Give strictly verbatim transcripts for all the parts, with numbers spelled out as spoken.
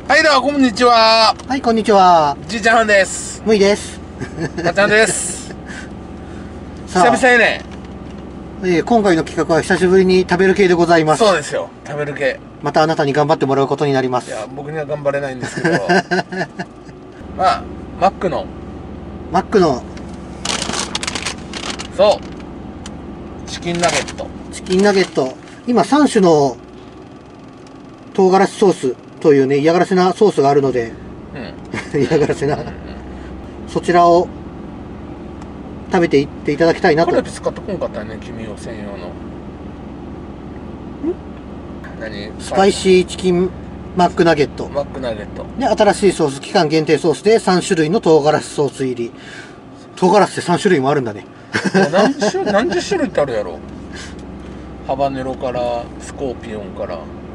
はい、ではこんにちは。 はい、こんにちは。 じいちゃんはんです。 むいです。 かっちゃんです。 さあ、 久々やね。 えー今回の企画は久しぶりに食べる系でございます。 そうですよ。食べる系。 またあなたに頑張ってもらうことになります。 いや、僕には頑張れないんですけど。まあ、マックの、 マックのそう、チキンナゲット。 チキンナゲット。今さん種の唐辛子ソースというね、嫌がらせなソースがあるので、 うん。 嫌がらせな。 うんうんそちらを食べていっていただきたいなと。 カルピス買ってこんかったね、君を専用の。何スパイシーチキンマックナゲット。 マックナゲット。 で、新しいソース、期間限定ソースでさん種類の唐辛子ソース入り。唐辛子ってさん種類もあるんだね。 何種何十種類ってあるやろ。ハバネロからスコーピオンから。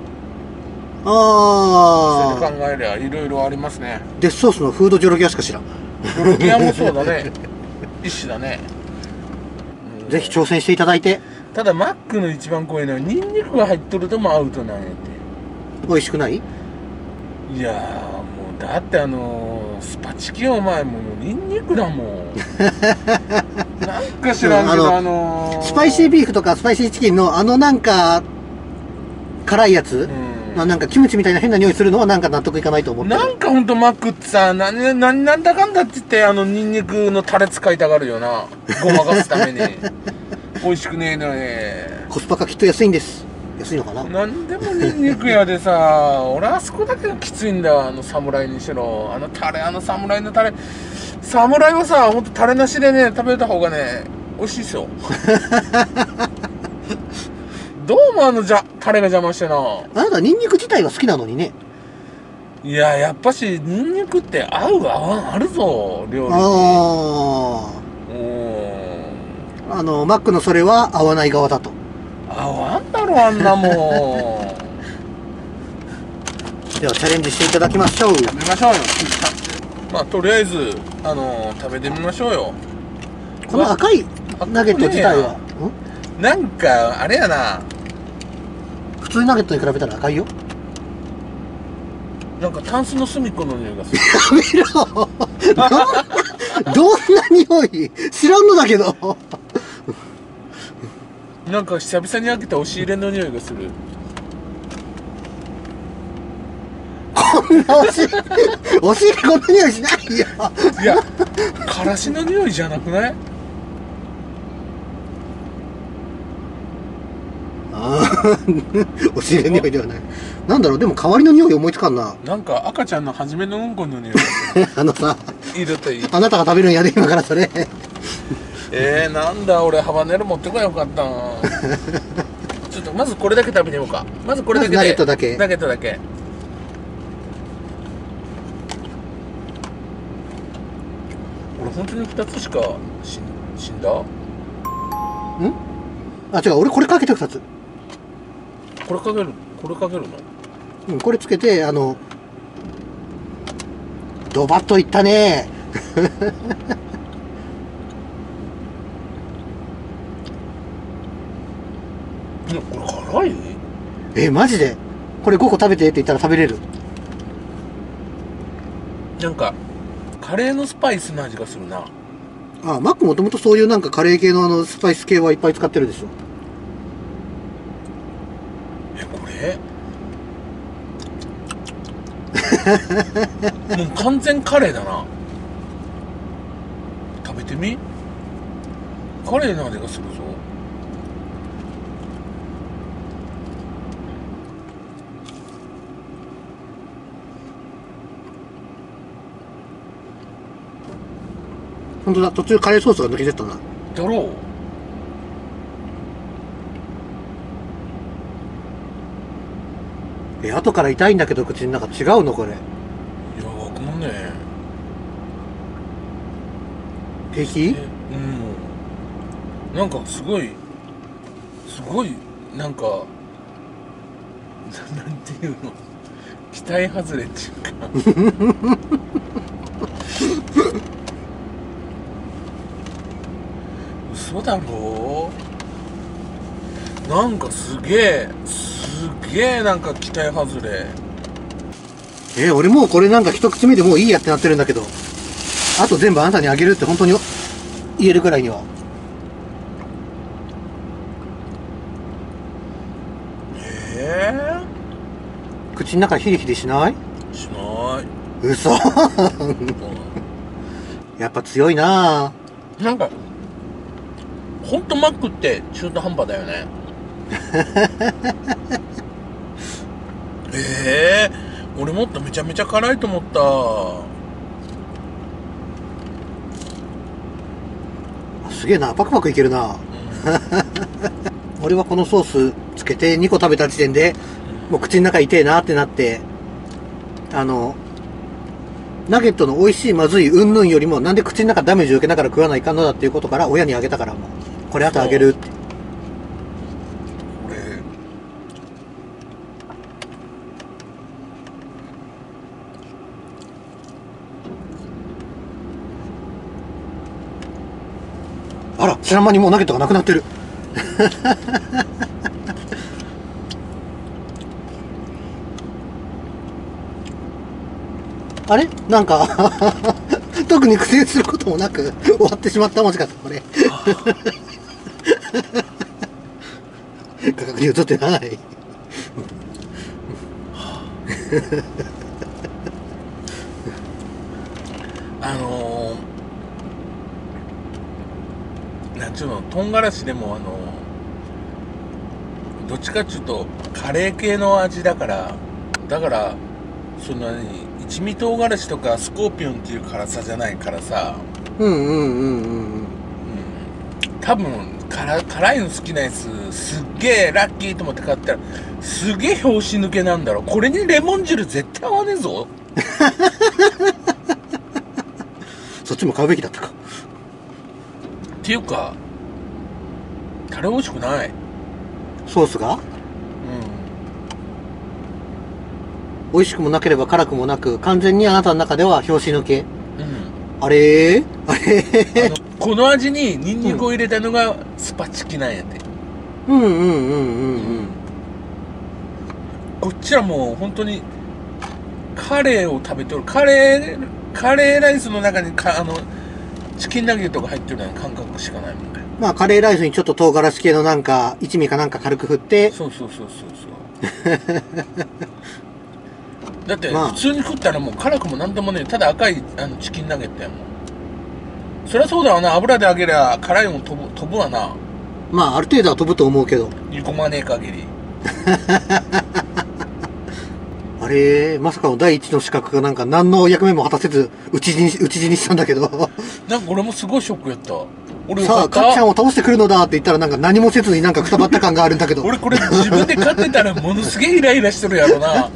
それあー。 で考えりゃいろいろありますね。 デスソースのフードジョロギアしか知らん。 ジョロキアもそうだね。一種だね。うんぜひ挑戦していただいて。 ただマックの一番怖いのはニンニクが入っとるともアウトなんやて。 美味しくない？ いやーもうだってあのー、スパチキお前もうニンニクだもん。なんか知らんけど、 うんあのあのー、 スパイシービーフとかスパイシーチキンのあのなんか辛いやつ、 うん、 まあなんかキムチみたいな変な匂いするのはなんか納得いかないと思ってる。 なんかほんとマックってさ、なに、なになんだかんだって言ってあのニンニクのタレ使いたがるよな。ごまかすために。美味しくねえのに。 コスパがきっと安いんです。安いのかな？ なんでもニンニク屋でさ、俺あそこだけがきついんだよ、あの侍にしろ。あのタレ、あの侍のタレ。侍はさ、ほんとタレなしでね、食べた方がね、美味しいですよ。どうもあのじゃタレが邪魔してな。 あなたニンニク自体は好きなのにね。 いや、やっぱし、ニンニクって合う合わんあるぞ、料理に。 あうーん。 あ。あの、マックのそれは合わない側だと。 合わんだろ、あんなもん。 ではチャレンジしていただきましょう。 食べましょうよ。まあ、とりあえず、あのー、食べてみましょうよ。 この赤いナゲット自体は、んなんか、あれやな。 普通ナゲットに比べたら赤いよ。 なんか、タンスの隅っこの匂いがする。 やめろどんな匂い知らんのだけど。 なんか、久々に開けた押し入れの匂いがする。 こんなお尻、お尻こんな匂いしないよ。 いや、からしの匂いじゃなくない？ あーお尻の匂いではない。なんだろう、でも代わりの匂い思いつかんな。 なんか、赤ちゃんの初めのうんこの匂いがする。 あのさ、 いるといい。 あなたが食べるんやで今からそれ。 えー、なんだ、俺、ハバネロ持ってこなよかったな。ちょっと、まずこれだけ食べてみようか。まずこれだけで。 まずナゲットだけナゲットだけ。俺、本当にふたつしか死ん死んだ？ んあ、違う、俺これかけてふたつ。 これかける、これかけるの？ うん、これつけて、あの、ドバッといったね。 いや、これ辛い？ え、マジでこれごこ食べてって言ったら食べれる？ なんか、カレーのスパイスの味がするな。 あ、マックもともとそういうなんかカレー系のあのスパイス系はいっぱい使ってるでしょ。 え、これもう完全カレーだな。食べてみ？カレーの味がするぞ。 ほんとだ、途中カレーソースが抜けてったな。 だろう？ え、後から痛いんだけど口の中違うのこれ。 いや、わかんねえ。 平気？ え、うん。なんかすごい、すごい、なんか、ななんていうの、期待外れっていうか。嘘だろ？なんかすげえ、すげえなんか期待外れ。 えー、俺もうこれなんか一口目でもういいやってなってるんだけど、あと全部あなたにあげるって本当に言えるくらいには。 えー、口の中ヒリヒリしない？ しない。 嘘やっぱ強いなぁ。 なんかほんとマックって中途半端だよねええー、俺もっとめちゃめちゃ辛いと思った。 すげえな、パクパクいけるな、うん、俺はこのソースつけてにこ食べた時点でもう口の中痛えなってなって、あのナゲットの美味しいまずいうんぬんよりもなんで口の中ダメージを受けながら食わないかんのだっていうことから親にあげたから、もうこれあとあげるって。あら、知らん間にもうナゲットがなくなってるあれなんか特に苦戦することもなく終わってしまった。もしかしてこれ価格に映ってないあのー、なんちゅうの、唐辛子でもあのー、どっちかっちゅうとカレー系の味だから、だからそんなに一味唐辛子とかスコーピオンっていう辛さじゃないからさ、 うんうんうんうんうん、 多分辛, 辛いの好きなやつすっげえラッキーと思って買ったらすげえ拍子抜けなんだろ。これにレモン汁絶対合わねえぞそっちも買うべきだったか。 っていうかタレ美味しくない。 ソースが美味しくもなければ辛くもなく、完全にあなたの中では拍子抜け。うん、あれーあれーあのこの味にニンニクを入れたのがスパチキなんやて。 うんうんうんうんうん。 こっちはもう本当にカレーを食べとる。カレーカレーライスの中にかあのチキンナゲットが入ってるような感覚しかないもんね。 まあカレーライスにちょっと唐辛子系のなんか一味かなんか軽く振って。 そうそうそうそうそうだって普通に食ったらもう辛くもなんでもねえ、ただ赤いあのチキンナゲットやもん。そりゃそうだわな、油で揚げりゃ辛いもん飛ぶ飛ぶわな。 まあある程度は飛ぶと思うけど、 煮込まねえ限りあれまさかの第一の資格がなんか何の役目も果たせず討ち死に討ち死にしたんだけどなんか俺もすごいショックやった。俺さあかっちゃんを倒してくるのだって言ったらなんか何もせずになんかくたばった感があるんだけど俺これ自分で買ってたらものすげえイライラしてるやろな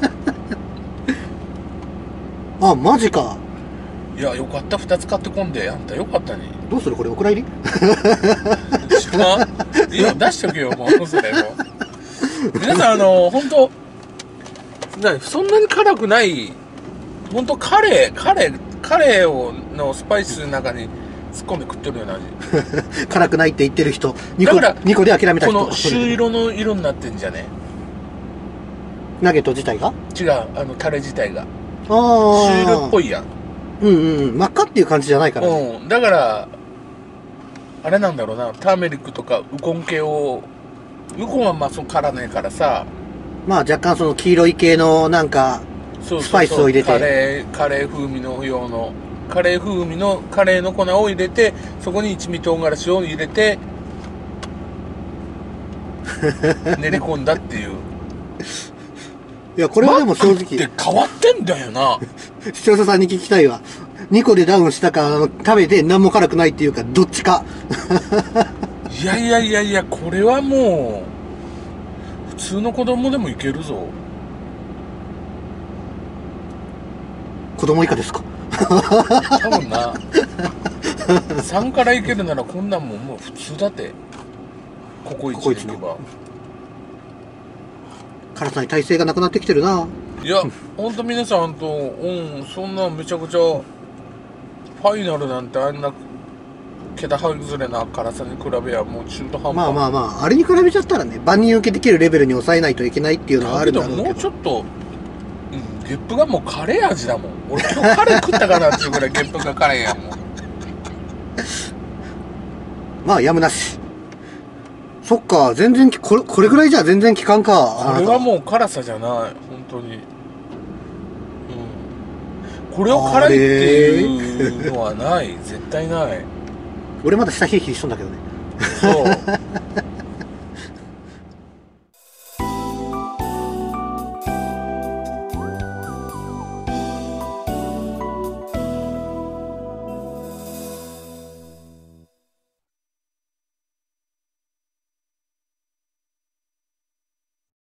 あ、マジか。 いや、よかった、ふたつ買ってこんで。あんたよかったね。 どうするこれお蔵入り知らん。いや、出しとけよ、もう。それも皆さん、あの、ほんと、そんなに辛くない、ほんとカレー、カレー、カレーをのスパイスの中に突っ込んで食ってるような味。 辛くないって言ってる人、にこ、だからにこで諦めた人。 この朱色の色になってんじゃね。 ナゲット自体が違う、あの、タレ自体が。 ああ。 朱色っぽいやん。 うんうん。真っ赤っていう感じじゃないからね。 うん。だから、あれなんだろうな、ターメリックとかウコン系を、ウコンはまあその辛ねえからさ、 まあ若干その黄色い系のなんか、スパイスを入れて。 カレー、カレー風味の用の、カレー風味のカレーの粉を入れて、そこに一味唐辛子を入れて、練り込んだっていう。 いや、これはでも正直。 って変わってんだよな。 視聴者さんに聞きたいわ。にこでダウンしたか、食べて何も辛くないっていうか、どっちか。 いやいやいやいや、これはもう、普通の子供でもいけるぞ。 子供以下ですか多分な。さんからいけるならこんなんももう普通だって。ココイチでいけば。 辛さに耐性がなくなってきてるな。 いや、ほんと皆さんと、うん、そんなめちゃくちゃ、ファイナルなんてあんな、桁外れな辛さに比べやもう中途半端。 まあまあまあ、あれに比べちゃったらね、万人受けできるレベルに抑えないといけないっていうのはあるんだろうけど。 もうちょっと、うん、 ゲップがもうカレー味だもん。俺今日カレー食ったかなっていうぐらいゲップがカレーやもん。 まあやむなし。そっか、全然きこれこれぐらいじゃ全然効かんか。 これはもう辛さじゃない本当に。うん、これを辛いっていうのはない。絶対ない。 俺まだ下冷え冷えしとんだけどね。 そう